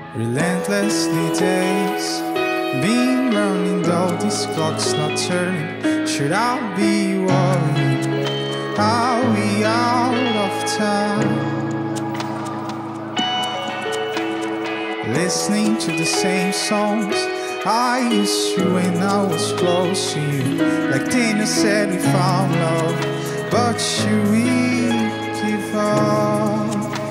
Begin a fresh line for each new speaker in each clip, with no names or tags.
Relentlessly days been running, though this clock's not turning. Should I be worried? Are we out of time? Listening to the same songs I used to when I was close to you. Like Dana said, we found love, but should we give up?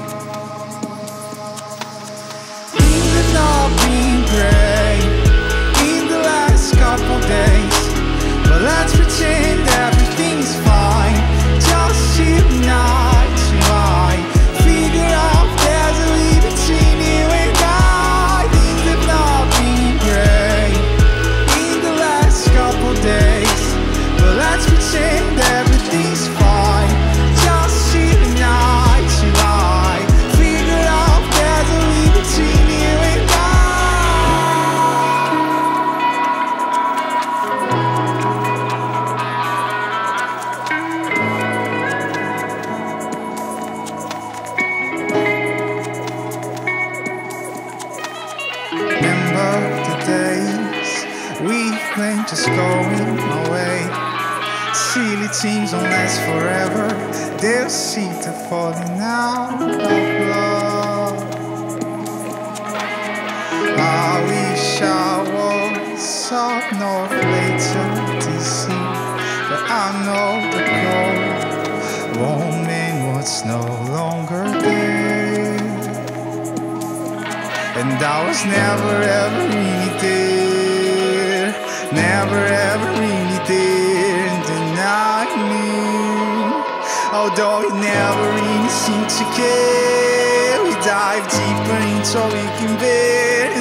Things have not been great in the last couple days, but let's pretend everything's fine. Just you and I tonight. Figure out there's a lead between you and I. Things have not been great in the last couple days, but let's pretend everything's fine. Just you and I tonight. Figure out there's a lead between you and I. Remember the days we claimed just going away. Silly things don't last forever, they'll see the falling out of love. I wish I was up north later this year, but I know the goal won't mean what's no longer there. And I was never ever really there, never ever really there. And then I knew, although we never really seemed to care, we dive deeper into all we can bear.